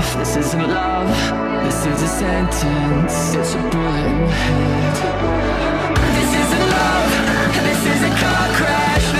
This isn't love, this is a sentence. It's a bullet in the head. This isn't love, this is a car crash.